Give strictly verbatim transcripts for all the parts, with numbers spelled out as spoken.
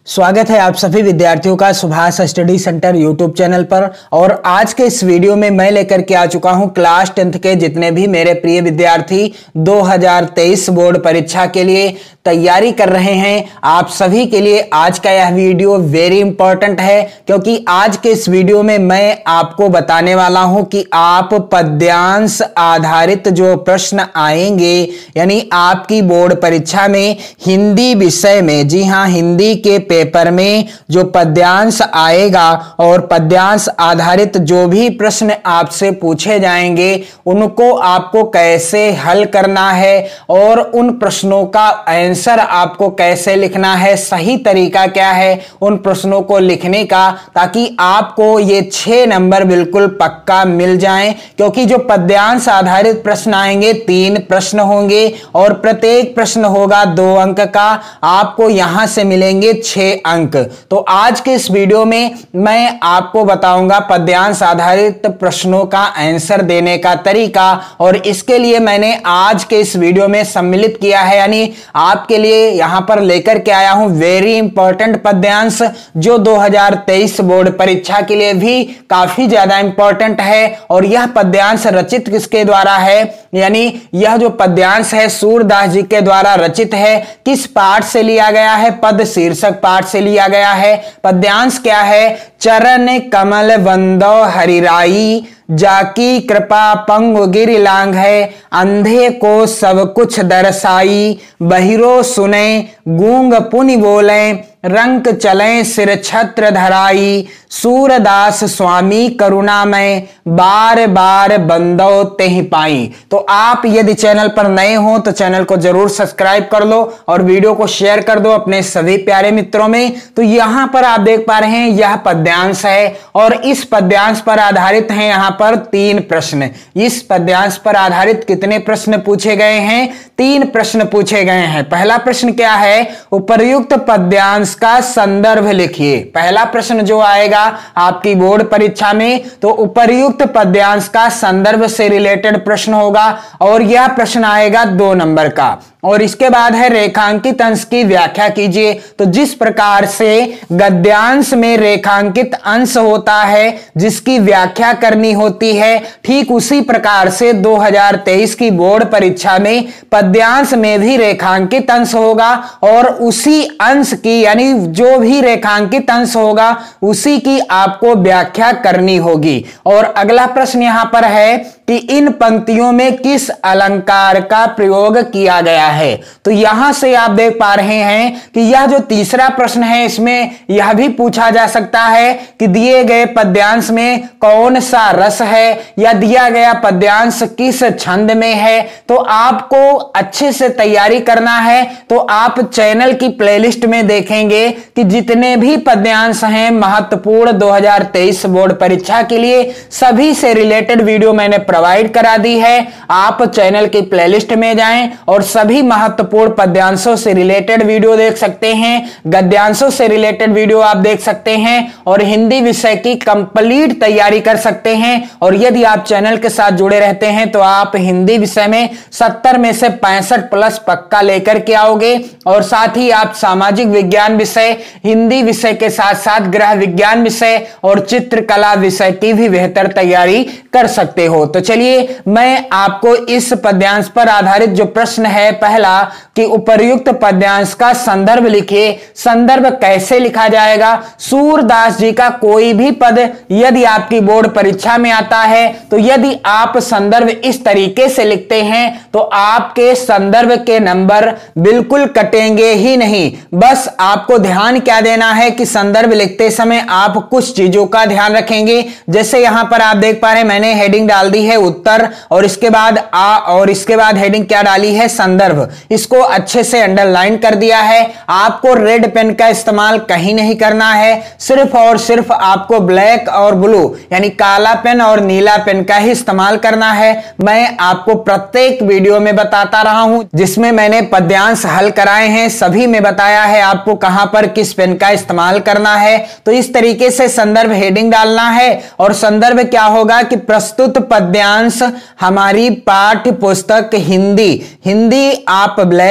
स्वागत है आप सभी विद्यार्थियों का Subhash study centre YouTube channel पर। और आज के इस वीडियो में मैं लेकर के आ चुका हूं क्लास टेंथ के जितने भी मेरे प्रिय विद्यार्थी दो हज़ार तेईस बोर्ड परीक्षा के लिए तैयारी कर रहे हैं, आप सभी के लिए आज का यह वीडियो वेरी इंपॉर्टेंट है, क्योंकि आज के इस वीडियो में मैं आपको बताने वाला हूं कि आप पद्यांश आधारित जो प्रश्न आएंगे, यानी आपकी बोर्ड परीक्षा में हिंदी विषय में, जी हां, हिंदी के पेपर में जो पद्यांश आएगा और पद्यांश आधारित जो भी प्रश्न आपसे पूछे जाएंगे उनको आपको कैसे हल करना है और उन प्रश्नों का आंसर आपको कैसे लिखना है, सही तरीका क्या है उन प्रश्नों को लिखने का, ताकि आपको ये छह नंबर बिल्कुल पक्का मिल जाएं। क्योंकि जो पद्यांश आधारित प्रश्न आएंगे, तीन प्रश्न होंगे और प्रत्येक प्रश्न होगा दो अंक का, आपको यहां से मिलेंगे छह अंक। तो आज के इस वीडियो में मैं आपको बताऊंगा पद्यांश आधारित प्रश्नों का आंसर देने का तरीका, और इसके लिए मैंने आज के इस वीडियो में सम्मिलित किया है, यानी आपके लिए यहां पर लेकर के आया हूं वेरी इंपॉर्टेंट पद्यांश, जो दो हज़ार तेईस बोर्ड परीक्षा के लिए भी काफी ज्यादा इंपॉर्टेंट है। और यह पद्यांश रचित किसके द्वारा है, यानी यह जो पद्यांश है सूरदास जी के द्वारा रचित है। किस पाठ से लिया गया है, पद शीर्षक पाठ से लिया गया है। पद्यांश क्या है, चरण कमल बंदो हरिराई, जाकी कृपा पंगु गिरि लांग है, अंधे को सब कुछ दर्शाई, बहिरो सुने गूंग पुनि बोले, रंक चलें सिर छत्र धराई, सूरदास स्वामी करुणामय, बार बार बंदो तेहि पाई। तो आप यदि चैनल पर नए हो तो चैनल को जरूर सब्सक्राइब कर लो और वीडियो को शेयर कर दो अपने सभी प्यारे मित्रों में। तो यहां पर आप देख पा रहे हैं यह पद्यांश है और इस पद्यांश पर आधारित हैं यहां पर तीन प्रश्न। इस पद्यांश पर आधारित कितने प्रश्न पूछे गए हैं, तीन प्रश्न पूछे गए हैं। पहला प्रश्न क्या है, उपर्युक्त पद्यांश का संदर्भ लिखिए। पहला प्रश्न जो आएगा आपकी बोर्ड परीक्षा में तो उपर्युक्त पद्यांश का संदर्भ से रिलेटेड प्रश्न होगा और यह प्रश्न आएगा दो नंबर का। और इसके बाद है रेखांकित अंश की व्याख्या कीजिए। तो जिस प्रकार से गद्यांश में रेखांकित अंश होता है जिसकी व्याख्या करनी होती है, ठीक उसी प्रकार से दो हज़ार तेईस की बोर्ड परीक्षा में पद्यांश में भी रेखांकित अंश होगा और उसी अंश की, यानी जो भी रेखांकित अंश होगा उसी की आपको व्याख्या करनी होगी। और अगला प्रश्न यहां पर है कि इन पंक्तियों में किस अलंकार का प्रयोग किया गया है। तो यहां से आप देख पा रहे हैं कि यह जो तीसरा प्रश्न है इसमें यह भी पूछा जा सकता है कि दिए गए पद्यांश में कौन सा रस है या दिया गया पद्यांश किस छंद में है। तो आपको अच्छे से तैयारी करना है तो आप चैनल की प्लेलिस्ट में देखेंगे कि जितने भी पद्यांश हैं महत्वपूर्ण दो हज़ार तेईस बोर्ड परीक्षा के लिए, सभी से रिलेटेड वीडियो मैंने प्रोवाइड करा दी है। आप चैनल की प्लेलिस्ट में जाएं और सभी महत्वपूर्ण पद्यांशों से रिलेटेड वीडियो देख सकते हैं, गद्यांशों से रिलेटेड वीडियो आप देख सकते हैं और हिंदी विषय की कंप्लीट तैयारी कर सकते हैं। और यदि आप चैनल के साथ जुड़े रहते हैं तो आप हिंदी विषय में सत्तर में से पैंसठ प्लस पक्का लेकर के आओगे। और साथ ही आप सामाजिक विज्ञान विषय, हिंदी विषय के साथ साथ गृह विज्ञान विषय और चित्रकला विषय की भी बेहतर तैयारी कर सकते हो। तो चलिए मैं आपको इस पद्यांश पर आधारित जो प्रश्न है, पहला कि उपर्युक्त पद्यांश का संदर्भ लिखिए। संदर्भ कैसे लिखा जाएगा, सूरदास जी का कोई भी पद यदि आपकी बोर्ड परीक्षा में आता है तो यदि आप संदर्भ इस तरीके से लिखते हैं तो आपके संदर्भ के नंबर बिल्कुल कटेंगे ही नहीं। बस आपको ध्यान क्या देना है कि संदर्भ लिखते समय आप कुछ चीजों का ध्यान रखेंगे। जैसे यहां पर आप देख पा रहे हैं मैंने हेडिंग डाल दी है उत्तर और इसके बाद आ और इसके बाद हेडिंग क्या डाली है, संदर्भ। इसको अच्छे से अंडरलाइन कर दिया है। आपको रेड पेन का इस्तेमाल कहीं नहीं करना है, सिर्फ और सिर्फ आपको ब्लैक और ब्लू यानी काला पेन और नीला पेन का ही इस्तेमाल करना है। मैं आपको प्रत्येक वीडियो में बताता रहा हूं जिसमें मैंने पद्यांश हल कराए हैं, सभी में बताया है आपको कहां पर किस पेन का इस्तेमाल करना है। तो इस तरीके से संदर्भ हेडिंग डालना है और संदर्भ क्या होगा कि प्रस्तुत पद्यांश हमारी पाठ्य पुस्तक हिंदी हिंदी आप ब्लैक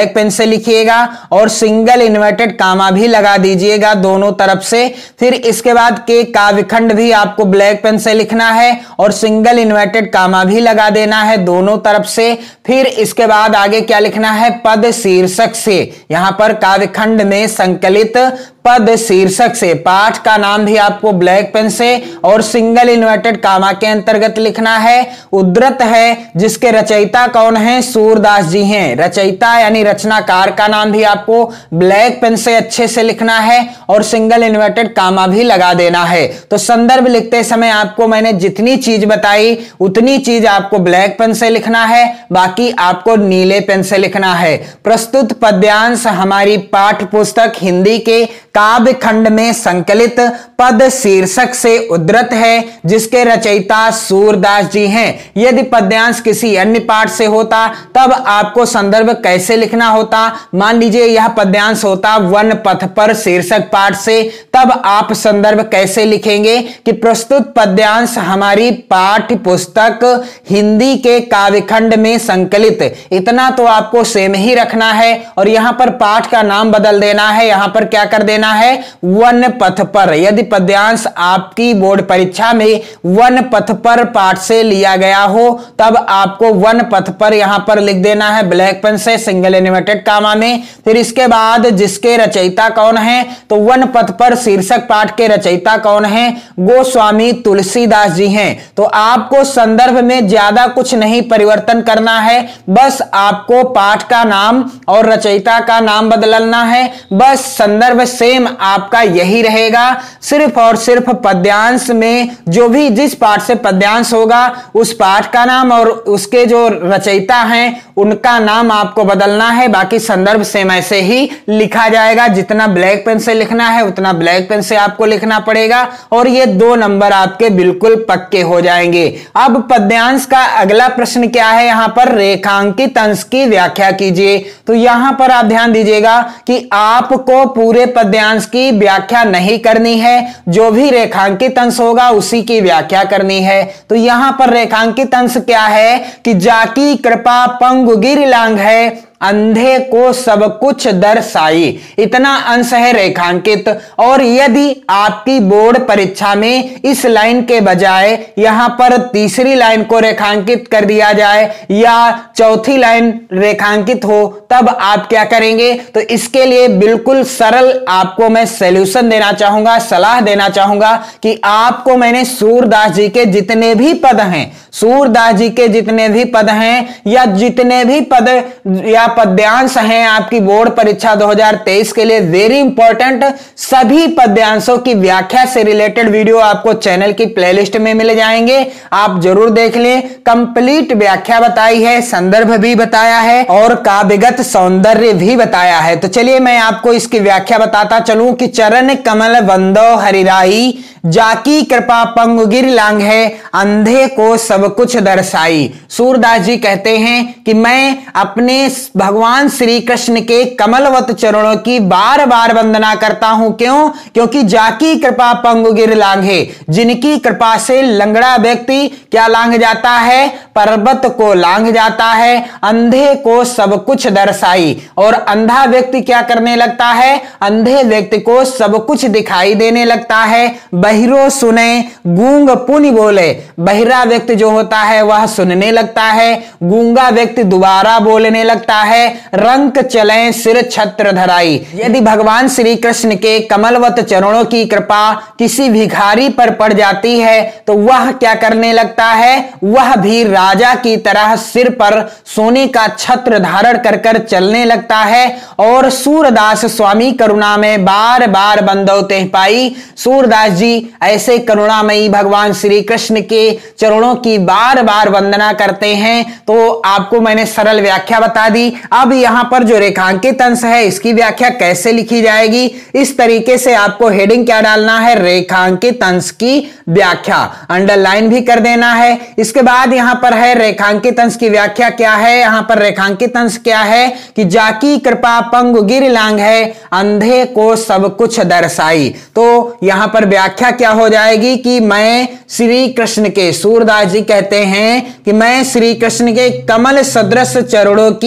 ब्लैक पेन से लिखिएगा और सिंगल इन्वर्टेड कामा भी लगा दीजिएगा दोनों तरफ से। फिर इसके बाद के काव्यखंड भी आपको ब्लैक पेन से लिखना है और सिंगल इन्वर्टेड कामा भी लगा देना है दोनों तरफ से। फिर इसके बाद आगे क्या लिखना है, पद शीर्षक से, यहां पर काव्यखंड में संकलित पद शीर्षक से पाठ का नाम भी आपको ब्लैक पेन से और सिंगल इन्वर्टेड कामा के अंतर्गत लिखना है। उद्धृत है जिसके रचयिता कौन है, सूरदास जी हैं। रचयिता यानी रचनाकार का नाम भी आपको ब्लैक पेन से अच्छे से लिखना है और सिंगल इन्वर्टेड कामा भी लगा देना है। तो संदर्भ लिखते समय आपको मैंने जितनी चीज बताई उतनी चीज आपको ब्लैक पेन से लिखना है, बाकी आपको नीले पेन से लिखना है। प्रस्तुत पद्यांश हमारी पाठ्य पुस्तक हिंदी के काव्य खंड में संकलित पद शीर्षक से उद्धृत है जिसके रचयिता सूरदास जी हैं। यदि पद्यांश किसी अन्य पाठ से होता तब आपको संदर्भ कैसे लिखना होता, मान लीजिए यह पद्यांश होता वन पथ पर शीर्षक पाठ से, तब आप संदर्भ कैसे लिखेंगे कि प्रस्तुत पद्यांश हमारी पाठ्य पुस्तक हिंदी के काव्य खंड में संकलित। इतना तो आपको सेम ही रखना है और यहां पर पाठ का नाम बदल देना है, यहां पर क्या कर देना है, वन पथ पर। यदि पद्यांश आपकी बोर्ड परीक्षा में वन पथ पर पाठ से लिया गया हो तब आपको वन पथ पर यहां पर लिख देना है ब्लैक पेन से सिंगल इन्वर्टेड कामा में। फिर इसके बाद जिसके रचयिता कौन है, तो वन पथ पर शीर्षक पाठ के रचयिता कौन है, गोस्वामी तुलसीदास जी हैं। तो आपको संदर्भ में ज्यादा कुछ नहीं परिवर्तन करना है, बस आपको पाठ का नाम और रचयिता का नाम बदलना है, बस संदर्भ सेम आपका यही रहेगा। सिर्फ और सिर्फ पद्यांश में जो भी जिस पाठ से पद्यांश होगा उस पाठ का नाम और उसके जो रचयिता हैं उनका नाम आपको बदलना है, बाकी संदर्भ सेम ऐसे ही लिखा जाएगा। जितना ब्लैक पेन से लिखना है उतना ब्लैक पेन से आपको लिखना पड़ेगा और ये दो नंबर आपके बिल्कुल पक्के हो जाएंगे। अब पद्यांश का अगला प्रश्न क्या है, यहां पर रेखांकित अंश की व्याख्या कीजिए। तो यहां पर आप ध्यान दीजिएगा कि आपको पूरे पद्यांश की व्याख्या नहीं करनी है, जो भी रेखांकित अंश होगा उसी की व्याख्या करनी है। तो यहां पर रेखांकित अंश क्या है कि जाकी कृपा पंगु गिर लांग है, अंधे को सब कुछ दर्शाई। इतना अंश है रेखांकित। और यदि आपकी बोर्ड परीक्षा में इस लाइन के बजाय यहां पर तीसरी लाइन को रेखांकित कर दिया जाए या चौथी लाइन रेखांकित हो तब आप क्या करेंगे, तो इसके लिए बिल्कुल सरल आपको मैं सॉल्यूशन देना चाहूंगा, सलाह देना चाहूंगा कि आपको मैंने सूरदास जी के जितने भी पद हैं, सूरदास जी के जितने भी पद हैं या जितने भी पद या पद्यांश हैं आपकी बोर्ड परीक्षा दो हज़ार तेईस के लिए वेरी इंपॉर्टेंट, सभी पद्यांशों की व्याख्या से रिलेटेड वीडियो आपको चैनल की प्लेलिस्ट में मिल जाएंगे, आप जरूर देख लें। कंप्लीट व्याख्या बताई है, संदर्भ भी बताया है और काव्यगत सौंदर्य भी बताया है। तो चलिए मैं आपको इसकी व्याख्या बताता चलूं कि चरण कमल बंदो हरिराई, जाकी कृपा पंगु गिर लांग है, अंधे को सब कुछ दर्शाई। सूरदास जी कहते हैं कि मैं अपने भगवान श्री कृष्ण के कमलवत चरणों की बार बार वंदना करता हूं। क्यों? क्योंकि जाकी कृपा पंगु गिर लांग है, जिनकी कृपा से लंगड़ा व्यक्ति क्या लांग जाता है, पर्वत को लांग जाता है, अंधे को सब कुछ दर्शाई। और अंधा व्यक्ति क्या करने लगता है, अंधे व्यक्ति को सब कुछ दिखाई देने लगता है। बहिरो सुने गूंग पुनि बोले, बहिरा व्यक्ति जो होता है वह सुनने लगता है, गूंगा व्यक्ति दोबारा बोलने लगता है। रंक चले सिर छत्र धराई, यदि भगवान श्री कृष्ण के कमलवत चरणों की कृपा किसी भिखारी पर पड़ जाती है तो वह क्या करने लगता है, वह भी राजा की तरह सिर पर सोने का छत्र धारण कर कर चलने लगता है। और सूरदास स्वामी करुणा में बार बार बंदौते पाई, सूरदास जी ऐसे करुणामयी भगवान श्री कृष्ण के चरणों की बार बार वंदना करते हैं। तो आपको मैंने सरल व्याख्या बता दी। अब यहां पर जो रेखांकित अंश है इसकी व्याख्या कैसे लिखी जाएगी, इस तरीके से आपको हेडिंग क्या डालना है, रेखांकित अंश की व्याख्या, अंडरलाइन भी कर देना है। इसके बाद यहां पर है रेखांकित अंश की व्याख्या क्या है, यहां पर रेखांकित अंश क्या है कि जाकी कृपा पंगु गिर लांग है, अंधे को सब कुछ दर्शाई। तो यहां पर व्याख्या क्या हो जाएगी कि मैं श्री कृष्ण के, सूरदास जी कहते हैं कि मैं श्री कृष्ण के कमल सदृश चरणों की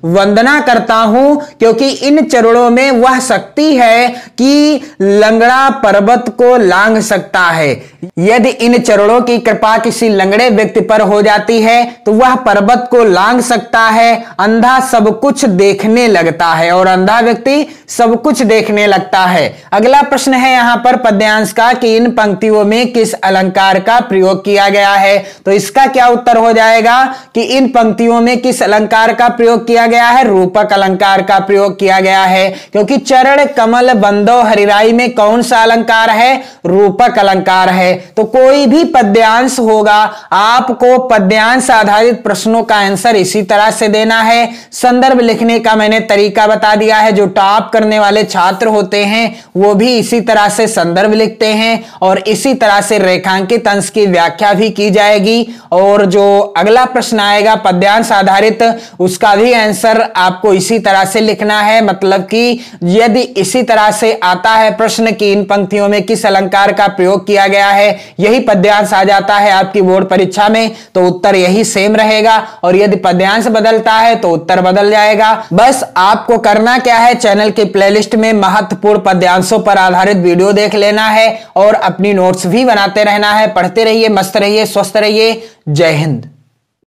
वंदना करता हूं, क्योंकि इन चरणों में वह शक्ति है कि लंगड़ा पर्वत को लांघ सकता है। यदि इन चरणों की कृपा किसी लंगड़े व्यक्ति पर हो जाती है तो वह पर्वत को लांघ सकता है। अंधा सब कुछ देखने लगता है और अंधा व्यक्ति सब कुछ देखने लगता है। अगला प्रश्न है यहां पर पद्यांश का कि इन पंक्तियों में किस अलंकार का प्रयोग किया गया है। तो इसका क्या उत्तर हो जाएगा कि इन पंक्तियों में किस अलंकार का प्रयोग किया गया है? रूपक अलंकार का प्रयोग किया गया है, क्योंकि चरण कमल बंदो हरिराई में कौन सा अलंकार है? रूपक अलंकार है। तो कोई भी पद्यांश होगा, आपको पद्यांश आधारित प्रश्नों का आंसर इसी तरह से देना है। संदर्भ लिखने का मैंने तरीका बता दिया है। जो टॉप करने वाले छात्र होते हैं वो भी इसी तरह से संदर्भ लिखते हैं और इसी तरह से रेखांकित अंश की व्याख्या भी की जाएगी। और जो अगला प्रश्न आएगा पद्यांश आधारित, उसका भी आंसर आपको इसी तरह से लिखना है। मतलब कि यदि इसी तरह से आता है प्रश्न कि इन पंक्तियों में किस अलंकार का प्रयोग किया गया है, यही पद्यांश आ जाता है आपकी बोर्ड परीक्षा में, तो उत्तर यही सेम रहेगा। और यदि पद्यांश बदलता है तो उत्तर बदल जाएगा। बस आपको करना क्या है, चैनल की प्लेलिस्ट में महत्वपूर्ण पद्यांशों पर आधारित वीडियो देख लेना है और अपनी नोट्स भी बनाते रहना है। पढ़ते रहिए, मस्त रहिए, स्वस्थ रहिए। जय हिंद।